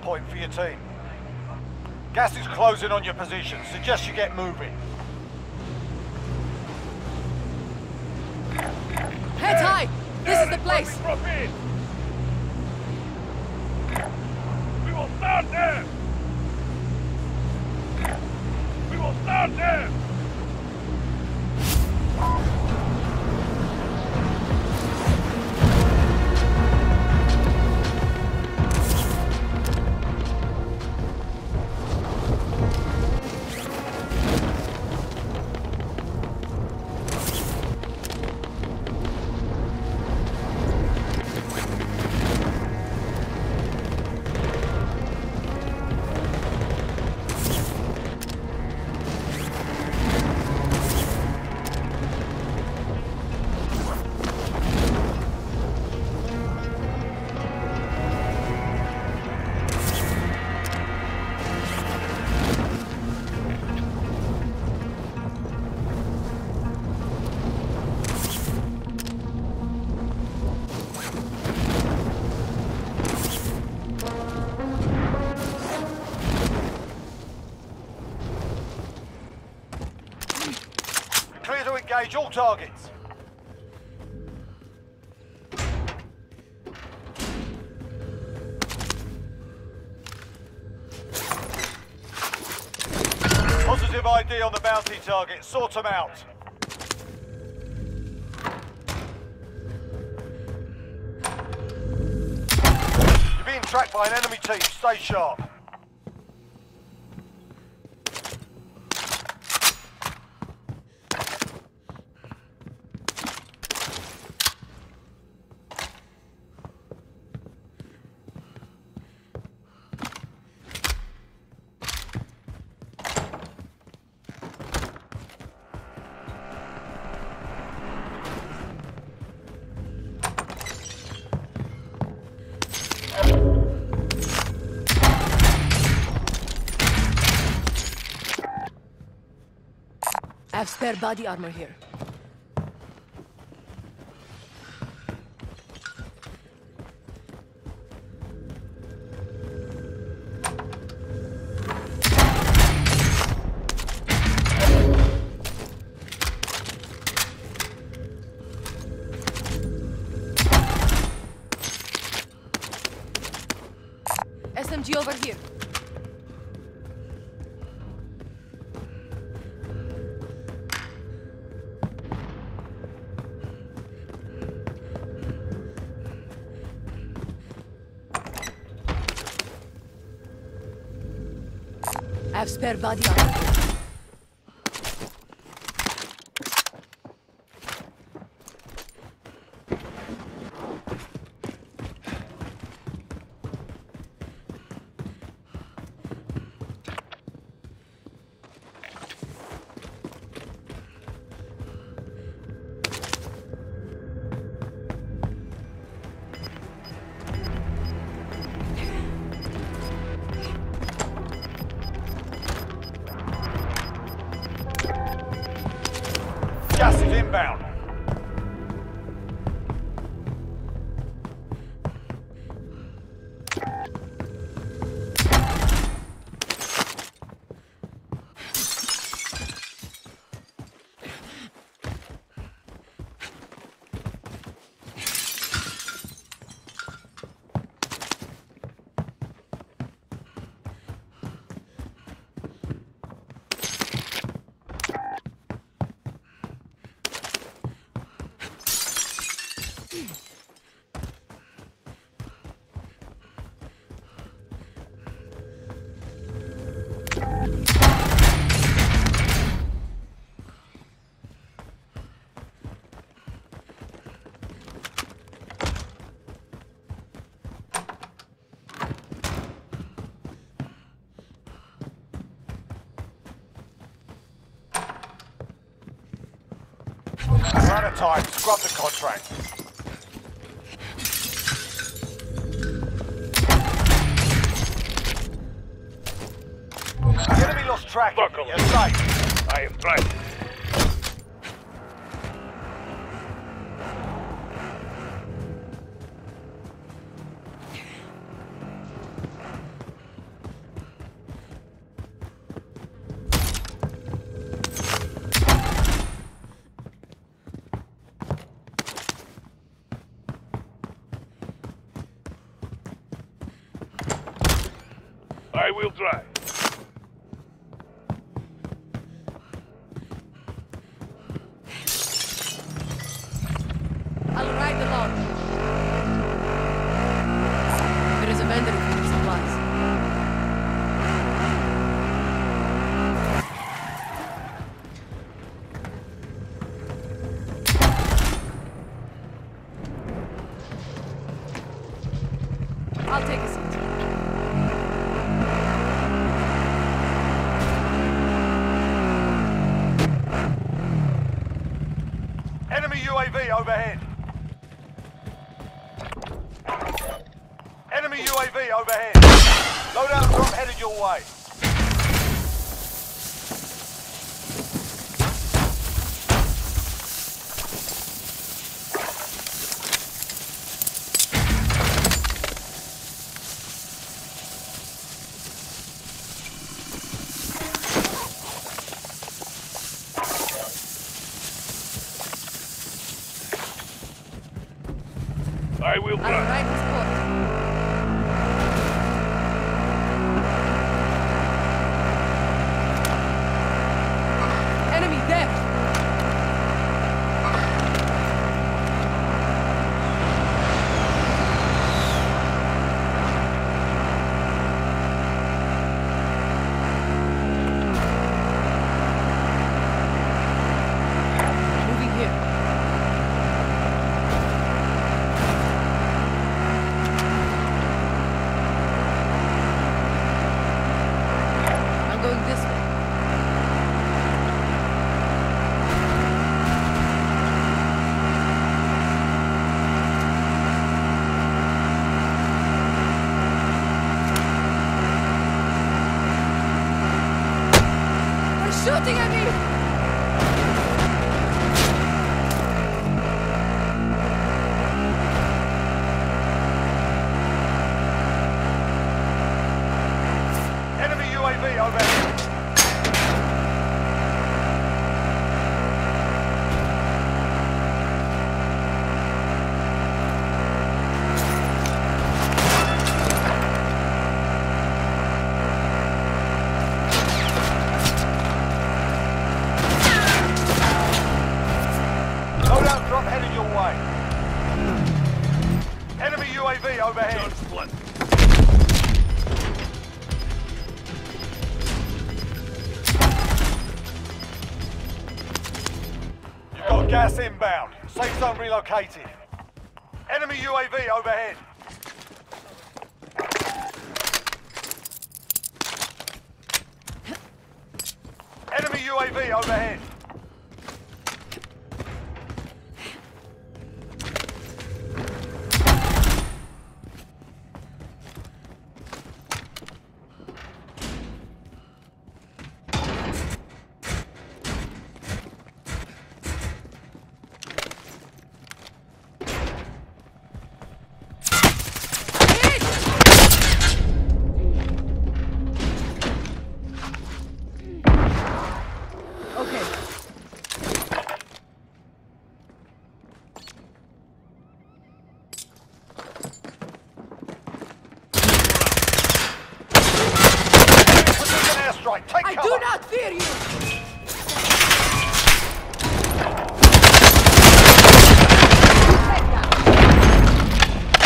point for your team. Gas is closing on your position. Suggest you get moving. Heads high! This is the place! We will start there! We will start there! Clear to engage all targets. Positive ID on the bounty target. Sort them out. You're being tracked by an enemy team. Stay sharp. I have spare body armor here. SMG over here. I have spare body armor. Gas is inbound. We're out of time. Scrub the contract. The enemy lost track of you. You're safe. I am trying. I will try. I'll ride along. There is a vendor who needs supplies. I'll take a seat. Enemy UAV overhead. Enemy UAV overhead. Loadout drop headed your way. I will I'll try. ride this boat. Enemy there! Moving here. I'm going this way. They're shooting at me! Enemy UAV overhead. Loadout drop headed your way. Enemy UAV overhead. Done split. You've got gas inbound. Safe zone relocated. Enemy UAV overhead. Enemy UAV overhead. Okay. Precision airstrike. Take I cover. do not fear you! Take that.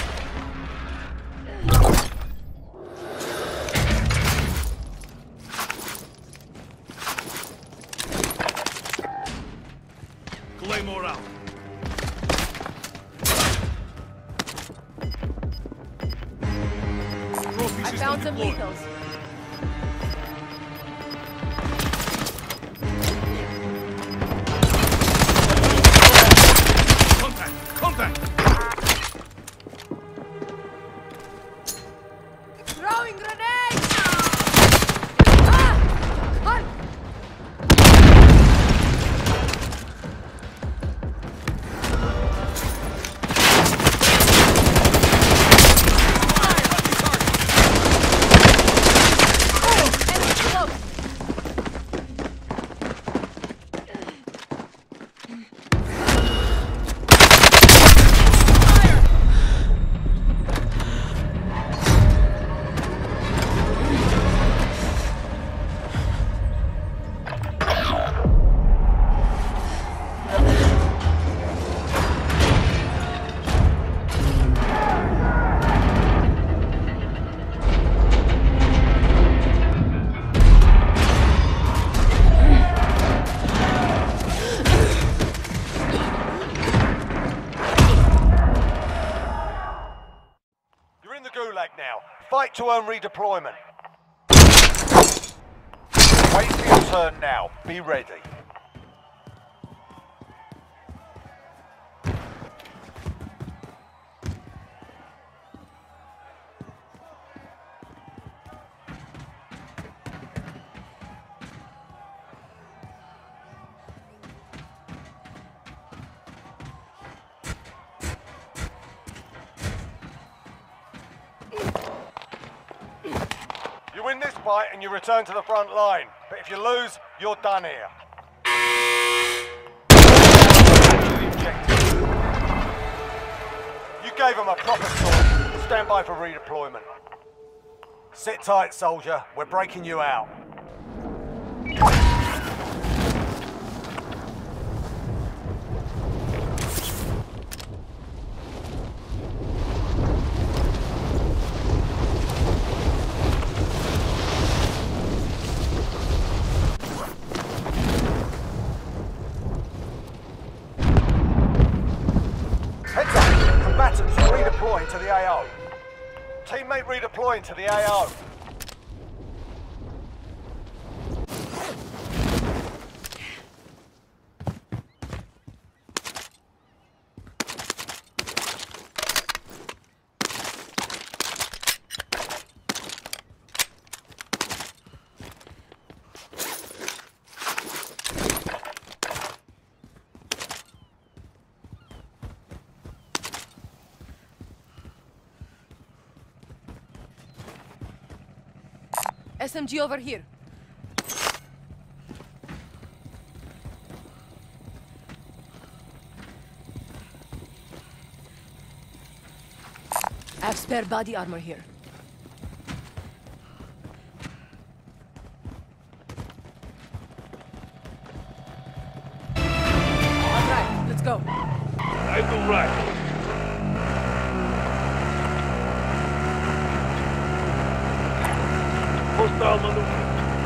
Claymore out. Trophy I system found some deployed. lethals. Contact! Contact! Throwing grenade! Ah! Hunt! to earn redeployment. Wait for your turn now. Be ready. You win this fight and you return to the front line. But if you lose, you're done here. You gave them a proper sword. Stand by for redeployment. Sit tight, soldier. We're breaking you out. Heads up! Combatants redeploying to the AO. Teammate redeploying to the AO. SMG over here. I have spare body armor here. Alright, let's go. I do right. Hostile maneuver.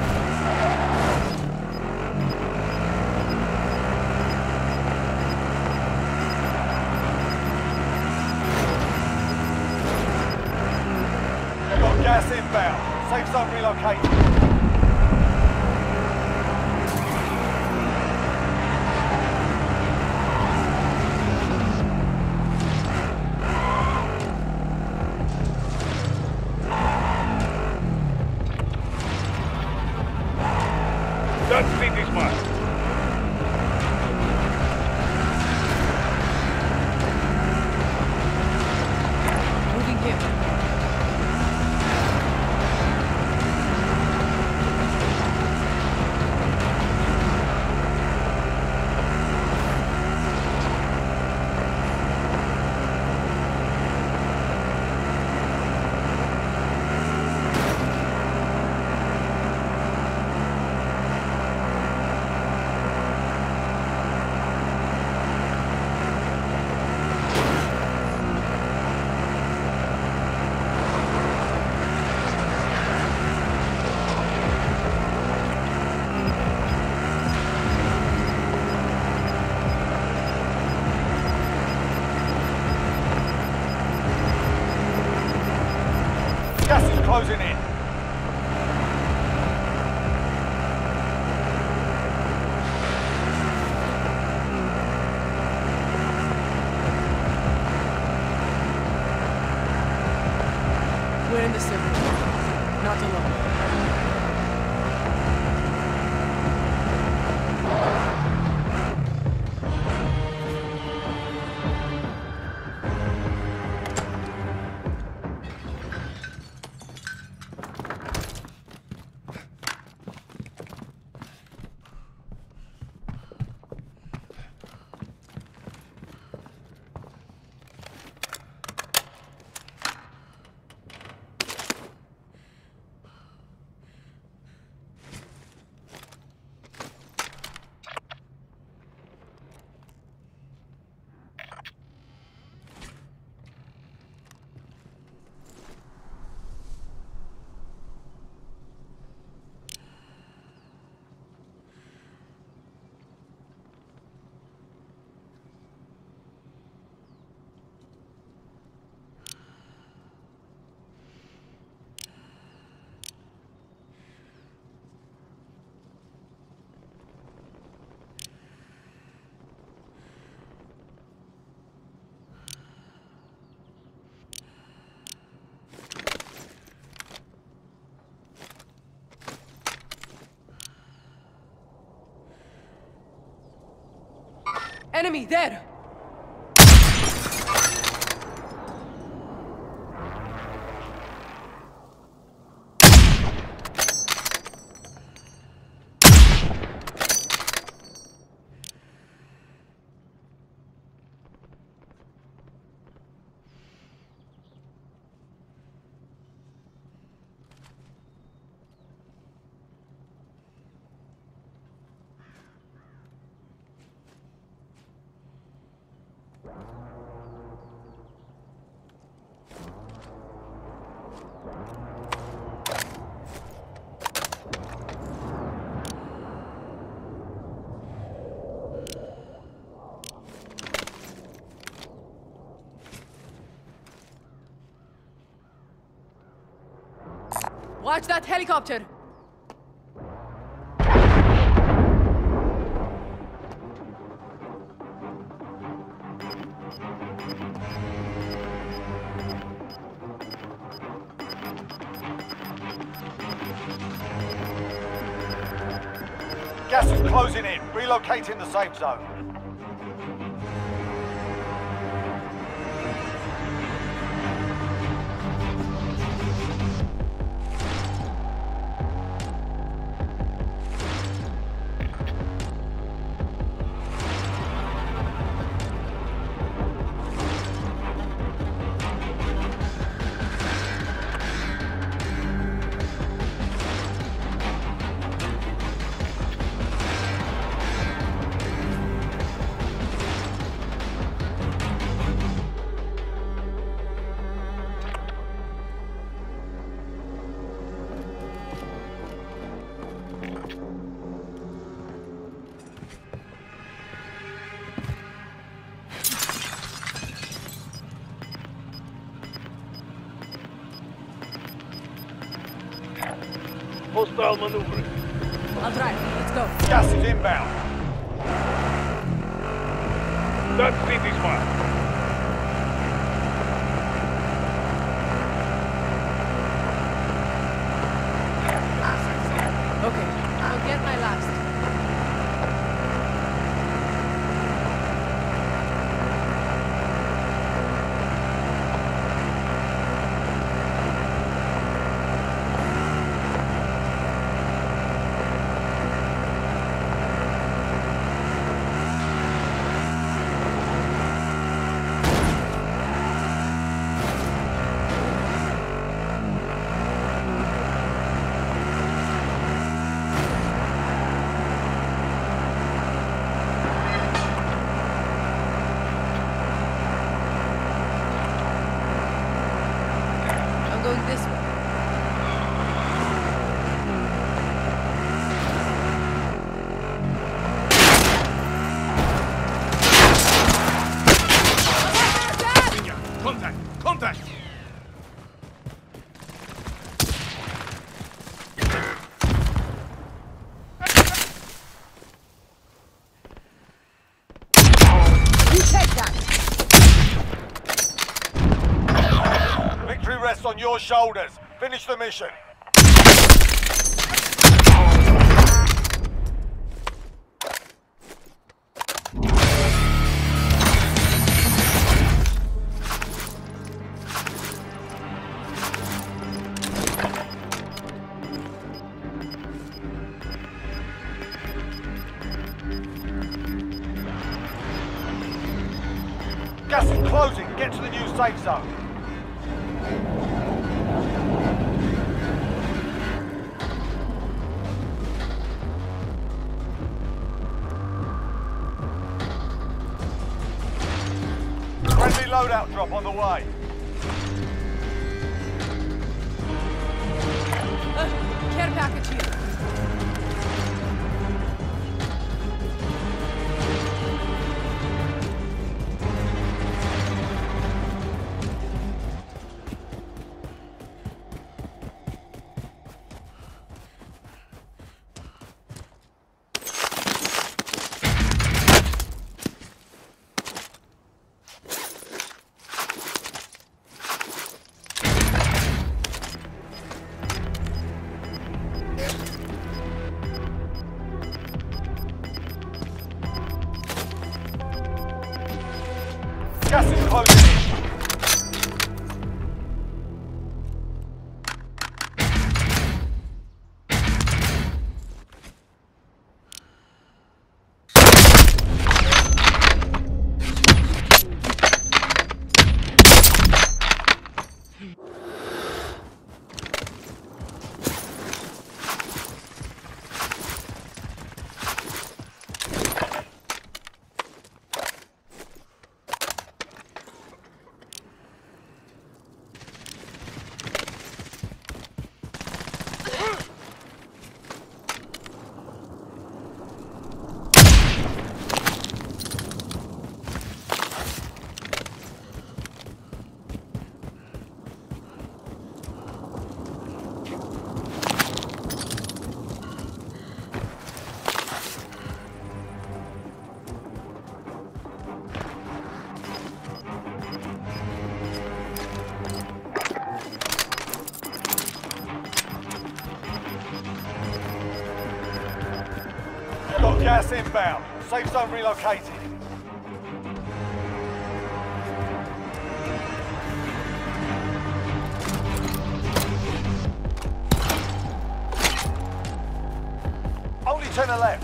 Got gas inbound. Safe zone relocated. That city's mine. Moving here. Enemy there! Watch that helicopter! Gas is closing in. Relocating the safe zone. Hostile maneuvering. I'll drive. Let's go. Gas is inbound. That city's marked. Okay, I'll get my last. I'm going this way. Contact! Contact! You take that! Victory rests on your shoulders. Finish the mission. Gas is closing. Get to the new safe zone. Friendly loadout drop on the way. Care package here. Gas is closing in. Got gas inbound. Safe zone relocated. Only 10 are left.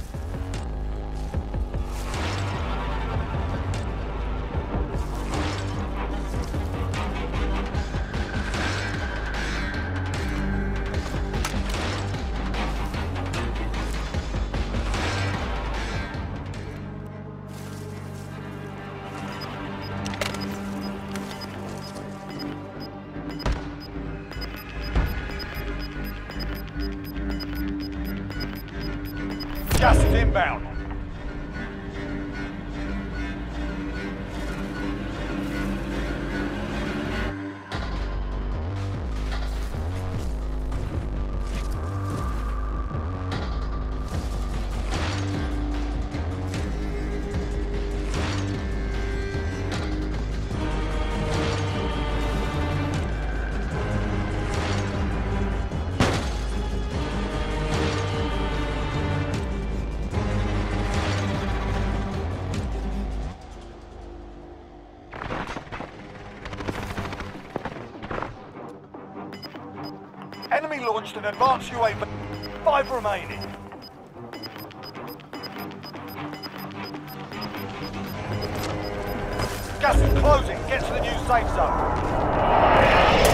Gas is inbound. Enemy launched an advanced UAV. 5 remaining. Gas is closing. Get to the new safe zone.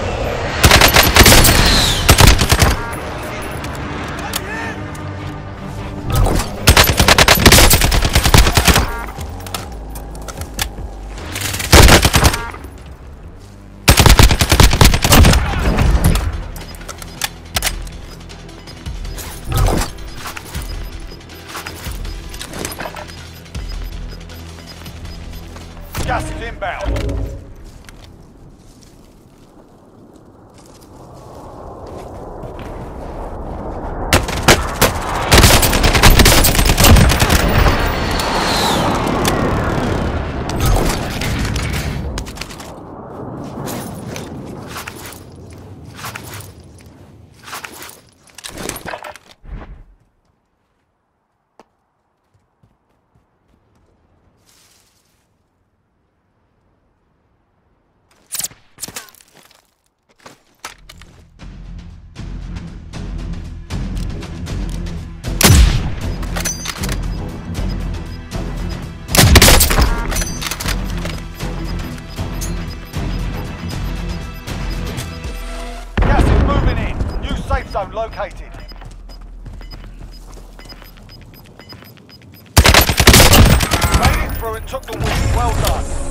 Gas is inbound. Safe zone located. Made it through and took the win. Well done.